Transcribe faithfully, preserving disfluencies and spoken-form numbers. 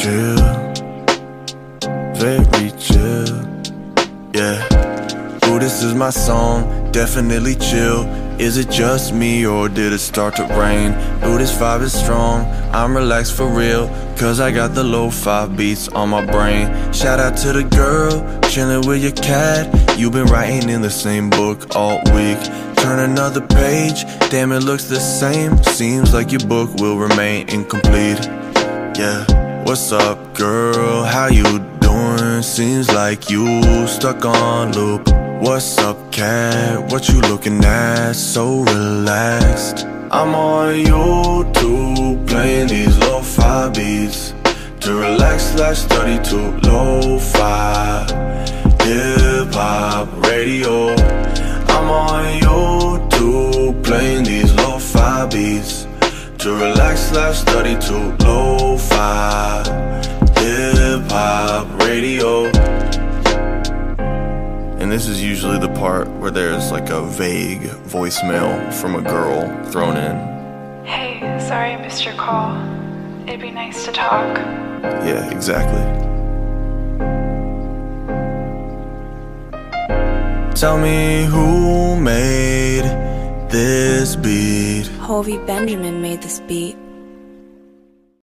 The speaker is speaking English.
chill, very chill, yeah. Ooh, this is my song, definitely chill. Is it just me or did it start to rain? Ooh, this vibe is strong, I'm relaxed for real, cause I got the lo-fi beats on my brain. Shout out to the girl, chillin' with your cat. You been writing in the same book all week. Turn another page, damn it looks the same. Seems like your book will remain incomplete. Yeah, what's up girl, how you doing? Seems like you stuck on loop. What's up cat, what you looking at? So relaxed. I'm on YouTube playing these lo-fi beats to relax slash study to lo-fi hip-hop radio. I'm on YouTube playing these lo-fi beats to relax slash study to lo-fi hip-hop radio. And this is usually the part where there's like a vague voicemail from a girl thrown in. Hey, sorry I missed your call. It'd be nice to talk. Yeah, exactly. Tell me who made this beat. Hovey Benjamin made this beat.